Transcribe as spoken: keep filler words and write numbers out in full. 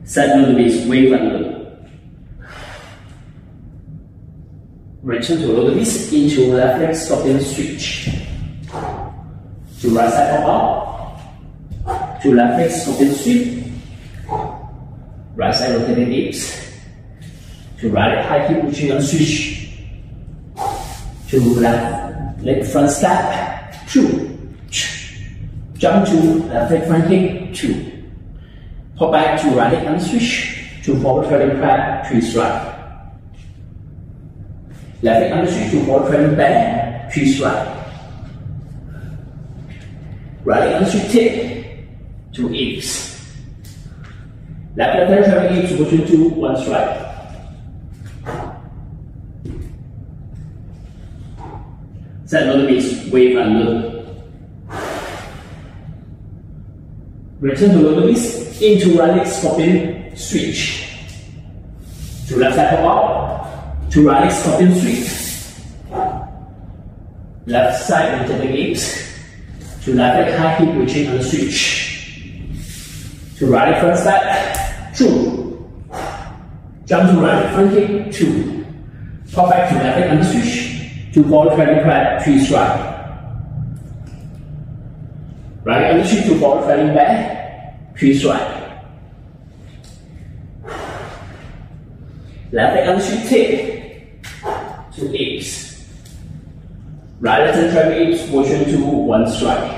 Side load base, wave and load. Return to load base into left leg scorpion switch. To right side pop out. To left leg scorpion sweep. Right side rotating hips. To right leg high hip pushing on switch. To left leg front step. Two. Jump to left leg front kick. Two. Pop back to right leg and switch. To forward trailing crab. Three strike. Left leg and switch to forward trailing back. Three strike. Right leg and switch tip. Two eights. Left leg trailing eight to push to one strike. Side load base, wave and load. Return to load base into right leg scorpion switch. To left side pop out. To right leg scorpion sweep. Left side rotating hips. To left leg high hip reaching on the switch. To right leg front step. Two. Jump to right leg front kick. Two. Pop back to left leg on the switch. To forward trailing crab, three strike. Right leg on the switch to forward trailing back, three strike. Left leg on the switch tip, two eights. Right leg trailing eight, motion to one strike.